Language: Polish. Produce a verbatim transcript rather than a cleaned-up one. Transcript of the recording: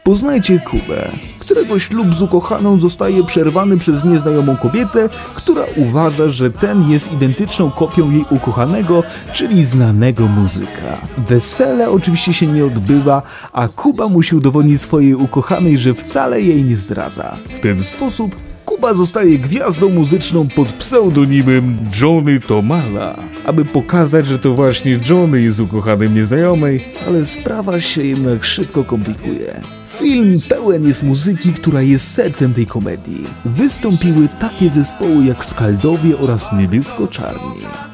Poznajcie Kubę. Którego ślub z ukochaną zostaje przerwany przez nieznajomą kobietę, która uważa, że ten jest identyczną kopią jej ukochanego, czyli znanego muzyka. Wesele oczywiście się nie odbywa, a Kuba musi udowodnić swojej ukochanej, że wcale jej nie zdradza. W ten sposób Kuba zostaje gwiazdą muzyczną pod pseudonimem Johnny Tomala, aby pokazać, że to właśnie Johnny jest ukochanym nieznajomej, ale sprawa się jednak szybko komplikuje. Film pełen jest muzyki, która jest sercem tej komedii. Wystąpiły takie zespoły jak Skaldowie oraz Niebiesko-Czarni.